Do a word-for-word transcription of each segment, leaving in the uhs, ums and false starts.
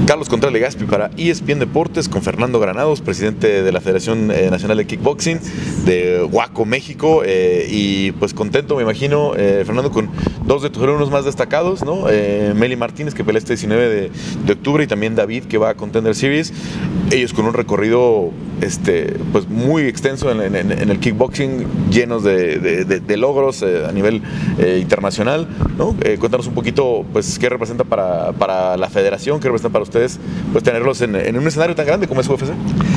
Carlos Contreras Legaspi para E S P N Deportes con Fernando Granados, presidente de la Federación eh, Nacional de Kickboxing de Guaco, México, eh, y pues contento, me imagino, eh, Fernando, con dos de tus alumnos más destacados, ¿no? Eh, Meli Martínez, que pelea este diecinueve de, de octubre, y también David, que va a Contender Series, ellos con un recorrido este, pues muy extenso en, en, en el kickboxing, llenos de, de, de, de logros eh, a nivel eh, internacional, ¿no? Eh, cuéntanos un poquito, pues, qué representa para, para la federación, qué representa para ustedes, pues, tenerlos en, en un escenario tan grande como es U F C.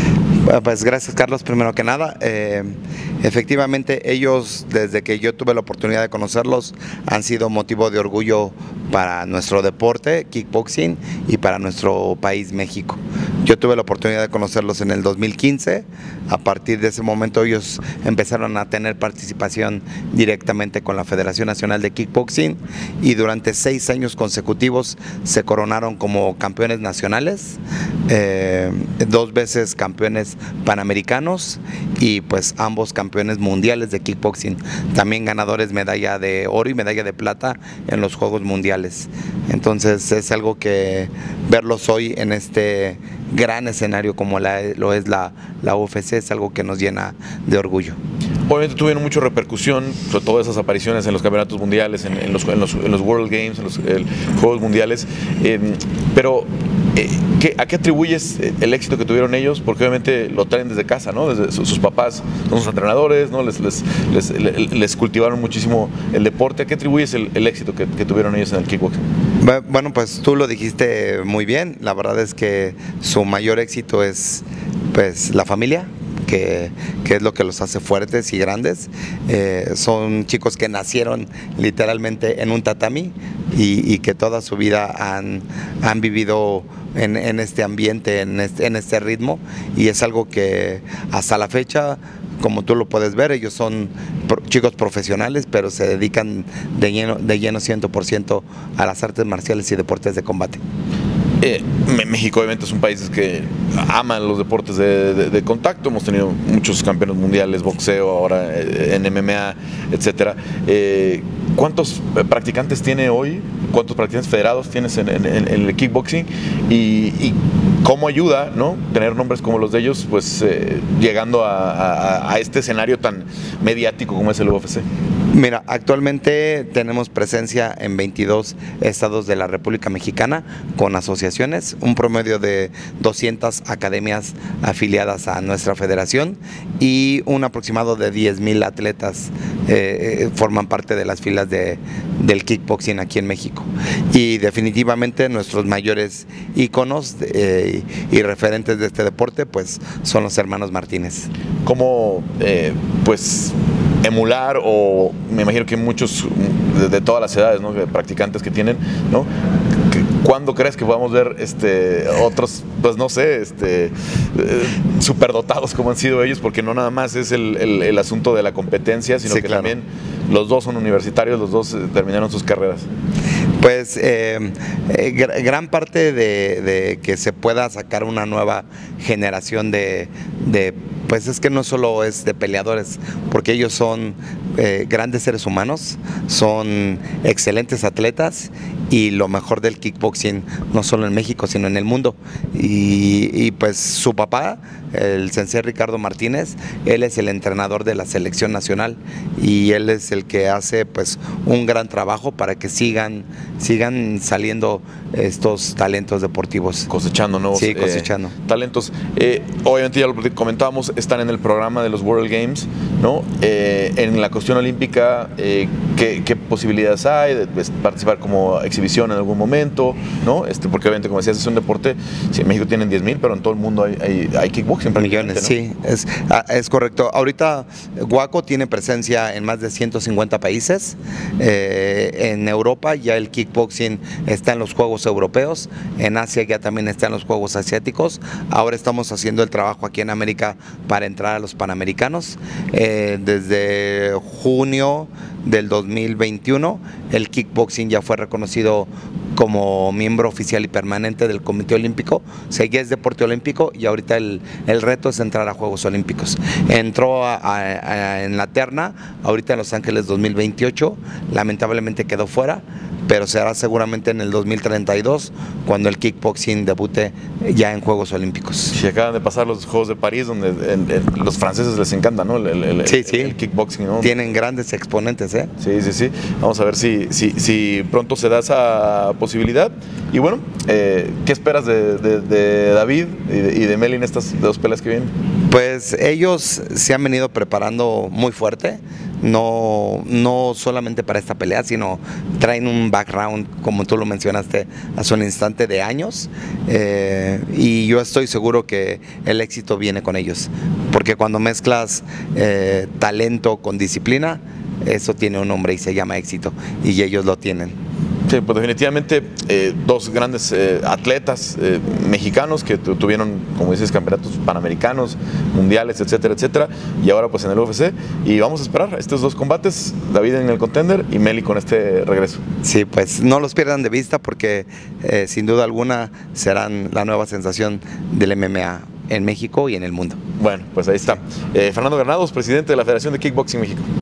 Pues gracias, Carlos, primero que nada. Eh, efectivamente, ellos, desde que yo tuve la oportunidad de conocerlos, han sido motivo de orgullo para nuestro deporte, kickboxing, y para nuestro país, México. Yo tuve la oportunidad de conocerlos en el dos mil quince. A partir de ese momento ellos empezaron a tener participación directamente con la Federación Nacional de Kickboxing, y durante seis años consecutivos se coronaron como campeones nacionales, eh, dos veces campeones panamericanos y pues ambos campeones mundiales de kickboxing, también ganadores medalla de oro y medalla de plata en los Juegos Mundiales. Entonces es algo que verlos hoy en este gran escenario como la, lo es la, la U F C es algo que nos llena de orgullo. Obviamente tuvieron mucha repercusión, sobre todo esas apariciones en los campeonatos mundiales, en, en, los, en, los, en los World Games, en los el, Juegos Mundiales, eh, pero eh, ¿qué, ¿a qué atribuyes el éxito que tuvieron ellos? Porque obviamente lo traen desde casa, ¿no? Desde sus, sus papás son sus entrenadores, ¿no? Les, les, les, les, les cultivaron muchísimo el deporte. ¿A qué atribuyes el, el éxito que, que tuvieron ellos en el kickboxing? Bueno, pues tú lo dijiste muy bien. La verdad es que su mayor éxito es pues la familia, que, que es lo que los hace fuertes y grandes. Eh, son chicos que nacieron literalmente en un tatami y, y que toda su vida han, han vivido en, en este ambiente, en este, en este ritmo, y es algo que hasta la fecha, como tú lo puedes ver, ellos son pro, chicos profesionales, pero se dedican de lleno, de lleno cien por ciento a las artes marciales y deportes de combate. Eh, México obviamente es un país que ama los deportes de, de, de contacto. Hemos tenido muchos campeones mundiales, boxeo, ahora eh, en M M A, etcétera. Eh, ¿Cuántos practicantes tiene hoy? ¿Cuántos practicantes federados tienes en, en, en el kickboxing? Y, y ¿cómo ayuda, ¿no?, tener nombres como los de ellos, pues eh, llegando a, a, a este escenario tan mediático como es el U F C? Mira, actualmente tenemos presencia en veintidós estados de la República Mexicana con asociaciones, un promedio de doscientas academias afiliadas a nuestra federación y un aproximado de diez mil atletas eh, forman parte de las filas de, del kickboxing aquí en México. Y definitivamente nuestros mayores íconos eh, y referentes de este deporte pues son los hermanos Martínez. ¿Cómo eh, pues emular, o me imagino que muchos de, de todas las edades, ¿no?, practicantes que tienen, ¿no? ¿Cuándo crees que podamos ver este, otros, pues no sé, este, eh, superdotados como han sido ellos? Porque no nada más es el, el, el asunto de la competencia, sino sí, que claro, también los dos son universitarios, los dos terminaron sus carreras. Pues eh, eh, gran parte de, de que se pueda sacar una nueva generación de, de pues es que no solo es de peleadores, porque ellos son eh, grandes seres humanos, son excelentes atletas y lo mejor del kickboxing no solo en México sino en el mundo. Y, y pues su papá, el sensei Ricardo Martínez, él es el entrenador de la selección nacional y él es el que hace pues un gran trabajo para que sigan, sigan saliendo estos talentos deportivos. Cosechando nuevos sí, cosechando. Eh, talentos. Eh, obviamente ya lo comentábamos, están en el programa de los World Games, ¿no? Eh, en la cuestión olímpica, eh, ¿qué, ¿qué posibilidades hay de, de participar como exhibición en algún momento, ¿no? Este, porque obviamente, como decías, es un deporte, sí, en México tienen diez mil, pero en todo el mundo hay, hay, hay kickboxing. Millones, ¿no? Sí, es, es correcto. Ahorita Guaco tiene presencia en más de ciento cincuenta países. Eh, en Europa ya el kickboxing está en los Juegos Europeos, en Asia ya también está en los Juegos Asiáticos. Ahora estamos haciendo el trabajo aquí en América para entrar a los Panamericanos. Eh, desde junio del dos mil veintiuno el kickboxing ya fue reconocido como miembro oficial y permanente del Comité Olímpico. Seguía es deporte olímpico y ahorita el, el reto es entrar a Juegos Olímpicos. Entró a, a, a, en la terna ahorita en Los Ángeles dos mil veintiocho, lamentablemente quedó fuera, pero será seguramente en el dos mil treinta y dos cuando el kickboxing debute ya en Juegos Olímpicos. Si acaban de pasar los Juegos de París, donde en, en, los franceses les encanta, ¿no? El, el, sí, sí. el kickboxing, ¿no? Tienen grandes exponentes, ¿eh? Sí, sí, sí. Vamos a ver si, si, si pronto se da esa posibilidad. Y bueno, eh, ¿qué esperas de, de, de David y de, y de Meli en estas dos peleas que vienen? Pues ellos se han venido preparando muy fuerte, no, no solamente para esta pelea, sino traen un background, como tú lo mencionaste hace un instante, de años, eh, y yo estoy seguro que el éxito viene con ellos, porque cuando mezclas eh, talento con disciplina, eso tiene un nombre y se llama éxito, y ellos lo tienen. Sí, pues definitivamente eh, dos grandes eh, atletas eh, mexicanos que tuvieron, como dices, campeonatos panamericanos, mundiales, etcétera, etcétera, y ahora pues en el U F C, y vamos a esperar estos dos combates, David en el Contender y Meli con este regreso. Sí, pues no los pierdan de vista porque eh, sin duda alguna serán la nueva sensación del M M A en México y en el mundo. Bueno, pues ahí está. Eh, Fernando Granados, presidente de la Federación de Kickboxing México.